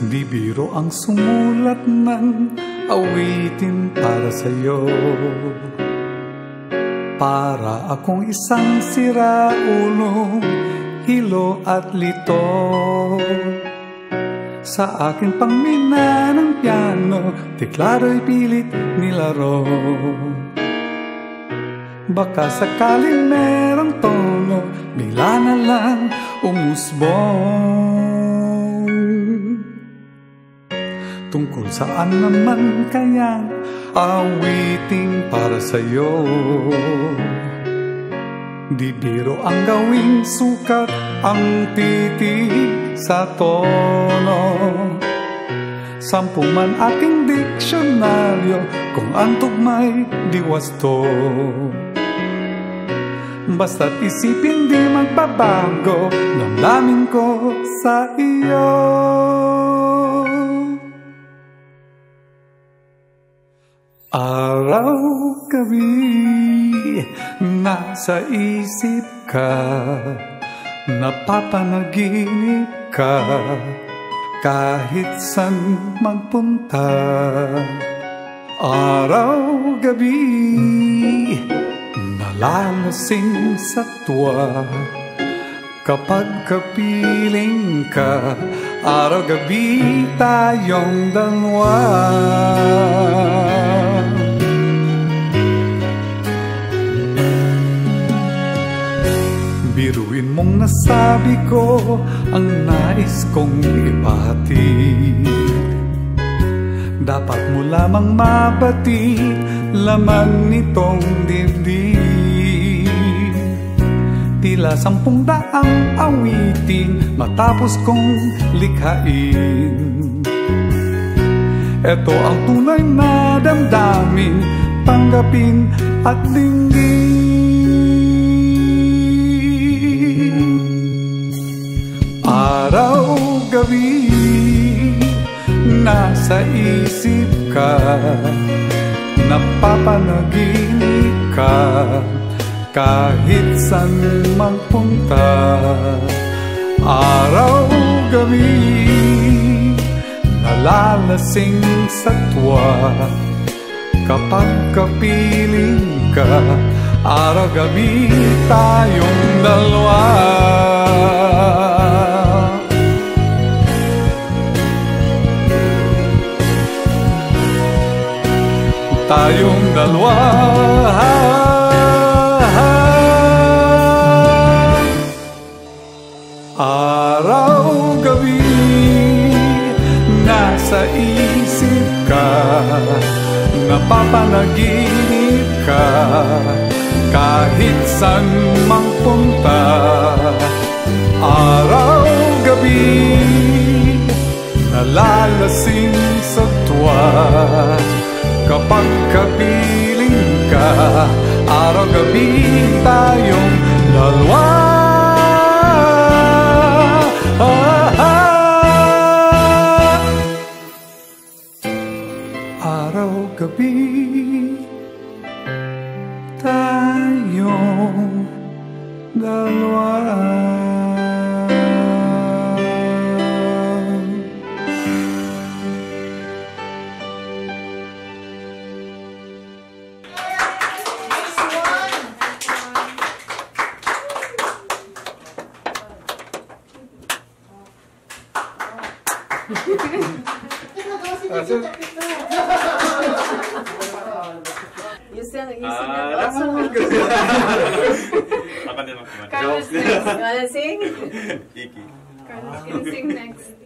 Di biro ang sumulat ng awitin para sa'yo. Para akong isang siraulo, hilo at lito. Sa aking pangmina ng piano, teklaro'y pilit nilaro. Baka sakaling merong tono, bigla na lang umusbong. Tungkol saan naman kayang awiting para sa'yo? Di biro ang gawing sukat ang titig sa tono. 10 man aking diksyonaryo kung ang tugma'y di wasto. Basta't isipin di magbabago damdamin ko sa iyo. Araw-gabi nasa isip ka, napapanaginip ka, kahit san magpunta. Araw-gabi nalalasing sa tuwa, kapag kapiling ka. Araw-gabi tayong dalawa. Biruin mong nasabi ko ang nais kong ipahatid. Dapat mo lamang mabatid laman nitong dibdib. Tila 10 awitin matapos kong likhain. Ito ang tunay na damdamin, tanggapin at dinggin. Araw-gabi nasa isip ka, napapanaginip ka, kahit san magpunta. Araw-gabi nalalasing sa tuwa, kapag kapiling ka. Araw-gabi tayong dalawa. Tayong dalawa. Araw-gabi nasa isip ka, napapanaginip ka, kahit san magpunta. Araw-gabi nalalasing sa tuwa, kapag kapiling ka. Araw-gabi tayong dalawa. Araw-gabi tayong dalawa. You sing that song? Apa dia mau kemana? Carlos, you wanna sing? Iki. Carlos, can you sing next?